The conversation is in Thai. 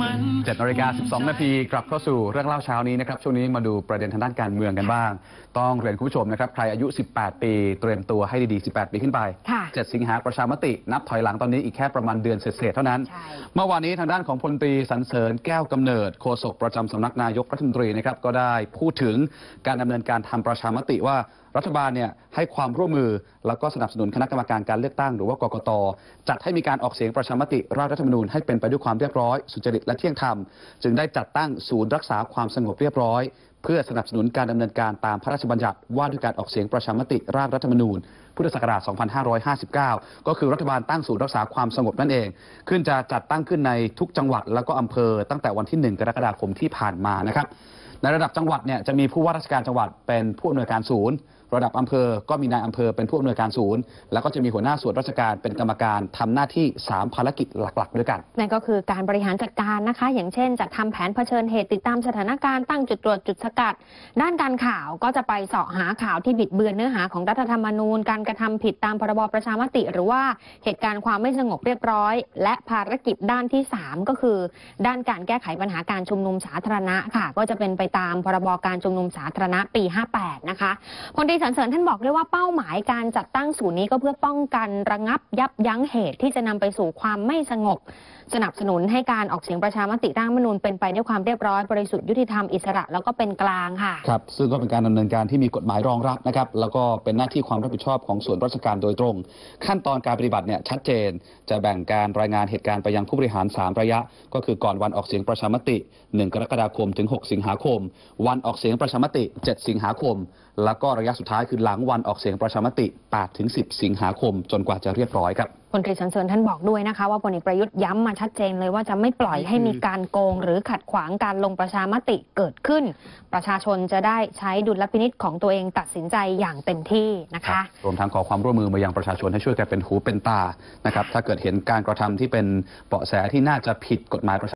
7:12 นาทีกลับเข้าสู่เรื่องเล่าเช้านี้นะครับช่วงนี้มาดูประเด็นทางด้านการเมืองกันบ้างต้องเรียนคุณผู้ชมนะครับใครอายุ18 ปีเตรียมตัวให้ดีๆ18 ปีขึ้นไป7 สิงหาประชามตินับถอยหลังตอนนี้อีกแค่ประมาณเดือนเศษๆเท่านั้นเมื่อวานนี้ทางด้านของพลตรีสรรเสริญแก้วกำเนิดโฆษกประจำสำนักนายกรัฐมนตรีนะครับก็ได้พูดถึงการดำเนินการทำประชามติว่ารัฐบาลเนี่ยให้ความร่วมมือแล้วก็สนับสนุนคณะกรรมการการเลือกตั้งหรือว่ากกต.จัดให้มีการออกเสียงประชามติร่างรัฐธรรมนูญให้เป็นไปด้วยความเรียบร้อยสุจริตและเที่ยงธรรมจึงได้จัดตั้งศูนย์รักษาความสงบเรียบร้อยเพื่อสนับสนุนการดำเนินการตามพระราชบัญญัติว่าด้วยการออกเสียงประชามติร่างรัฐธรรมนูญพุทธศักราช 2559 ก็คือรัฐบาลตั้งศูนย์รักษาความสงบนั่นเองขึ้นจะจัดตั้งขึ้นในทุกจังหวัดแล้วก็อำเภอตั้งแต่วันที่ 1 กรกฎาคมที่ผ่านมานะครับในระดับจังหวัดเนี่ยจะมีผู้ว่าราชการจังหวัดเป็นผู้อำนวยการศูนย์ระดับอำเภอก็มีนายอำเภอเป็นผู้อำนวยการศูนย์แล้วก็จะมีหัวหน้าส่วนราชการเป็นกรรมการทำหน้าที่3ภารกิจหลักๆด้วยกันนั่นก็คือการบริหารจัดการนะคะอย่างเช่นจัดทำแผนเผชิญเหตุติดตามสถานการณ์ตั้งจุดตรวจจุดสกัดด้านการข่าวก็จะไปเสาะหาข่าวที่บิดเบือนเนื้อหาของรัฐธรรมนูญการกระทำผิดตามพรบประชามติหรือว่าเหตุการณ์ความไม่สงบเรียบร้อยและภารกิจด้านที่3ก็คือด้านการแก้ไขปัญหาการชุมนุมสาธารณะค่ะก็จะเป็นไปตามพรบการชุมนุมสาธารณะปี58นะคะพลตรีสรรเสริญท่านบอกด้วยว่าเป้าหมายการจัดตั้งศูนย์นี้ก็เพื่อป้องกันระงับยับยั้งเหตุที่จะนำไปสู่ความไม่สงบสนับสนุนให้การออกเสียงประชามติร่างรัฐธรรมนูญเป็นไปด้วยความเรียบร้อยบริสุทธิ์ยุติธรรมอิสระแล้วก็เป็นกลางค่ะครับซึ่งก็เป็นการดำเนินการที่มีกฎหมายรองรับนะครับแล้วก็เป็นหน้าที่ความรับผิดชอบของส่วนราชการโดยตรงขั้นตอนการปฏิบัติเนี่ยชัดเจนจะแบ่งการรายงานเหตุการณ์ไปยังผู้บริหาร3ระยะก็คือก่อนวันออกเสียงประชามติ1 กรกฎาคมถึง6 สิงหาคมวันออกเสียงประชามติ7 สิงหาคมแล้วก็ระยะสุดท้ายคือหลังวันออกเสียงประชามติ8 ถึง 10 สิงหาคมจนกว่าจะเรียบร้อยครับพลตรีสรรเสริญท่านบอกด้วยนะคะว่าพลเอกประยุทธ์ย้ำมาชัดเจนเลยว่าจะไม่ปล่อยให้มีการโกงหรือขัดขวางการลงประชามติเกิดขึ้นประชาชนจะได้ใช้ดุลพินิจของตัวเองตัดสินใจอย่างเต็มที่นะคะรวมทั้งขอความร่วมมือมายังประชาชนให้ช่วยกันเป็นหูเป็นตานะครับถ้าเกิดเห็นการกระทำที่เป็นเบาะแสที่น่าจะผิดกฎหมาย